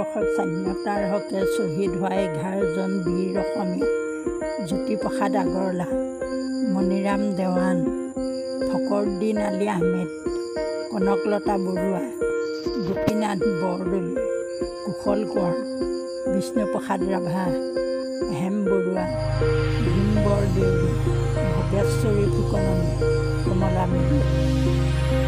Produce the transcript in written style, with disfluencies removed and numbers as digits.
ভাৰতবৰ্ষত স্বাধীনতাৰ হকে শ্বহীদ হোৱা 11জন বীৰ অসমীয়া জ্যোতিপ্ৰসাদ আগৰৱালা, মণিৰাম দেৱান, ফখৰুদ্দিন আলী আহমেদ, কনকলতা বৰুৱা, গোপীনাথ বৰদলৈ, কুশল কোঁৱৰ, বিষ্ণুপ্ৰসাদ ৰাভা, হেম বৰুৱা, ভীম বৰদেউৰী, ভোগেশ্বৰী ফুকননী, কমলা মিৰি।